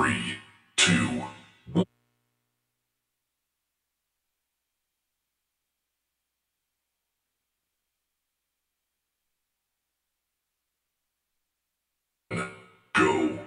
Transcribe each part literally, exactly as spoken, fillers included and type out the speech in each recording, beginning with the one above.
Three, two, one. Go.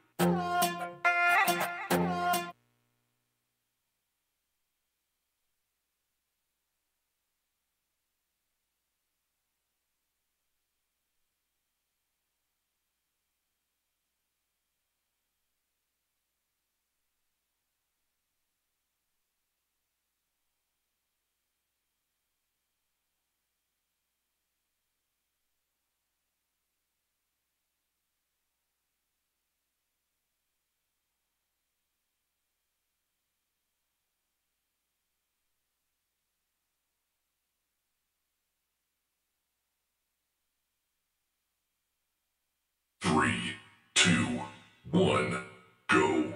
Three, two, one, go.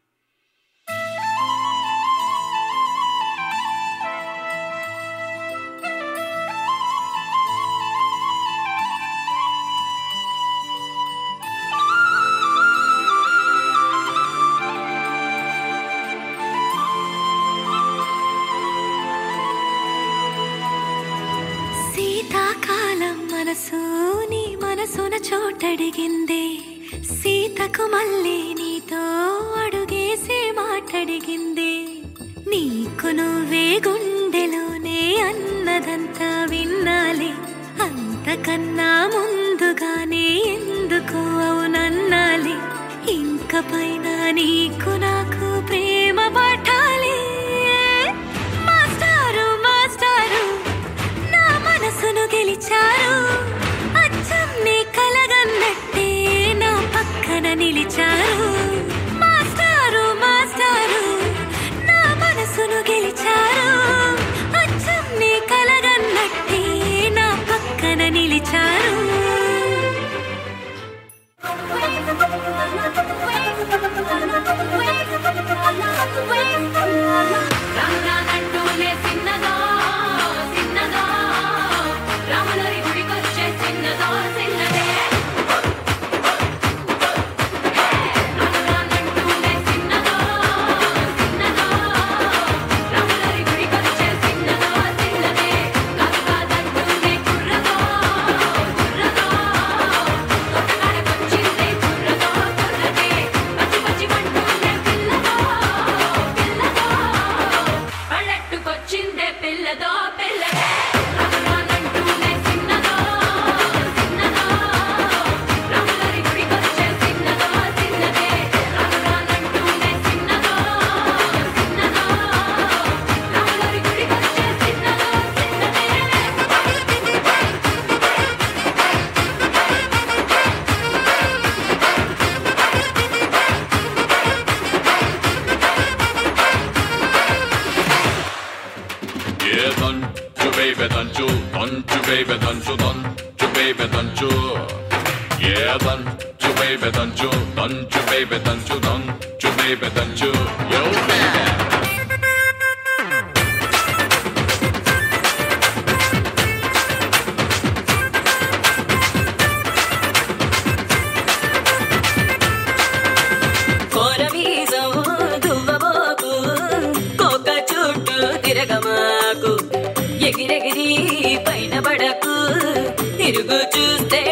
శీతాకాలం మనసు నీ మనసున చోటడిగిందే సీతకు మళ్ళీ నీతో అడుగేసే మాటడిగిందే నీకు నువ్వే గుండెలోనే అన్నదంతా విన్నాలే అంతకన్నా ముందుగానే ఎందుకు అవునన్నాలే ఇంక పైన నీకు నాకు ప్రేమ పట్టాలి మాస్టారు మాస్టారు నా మనసును గెలిచారు అచ్చం నీ కలగన్నట్టే నా పక్కన నిలిచారు మాస్టారు మాస్టారు నా మనసును గెలిచారు అచ్చం నీ కలగన్నట్టే నా పక్కన నిలిచారు baby, don't you, don't you, baby, don't you, don't you, baby, don't you. Yeah, don't you, baby, don't you, don't you, baby, don't you, don't you, baby, don't you. Yo, baby. ఎగిరెగిరి పైన పడకు తిరుగు చూస్తే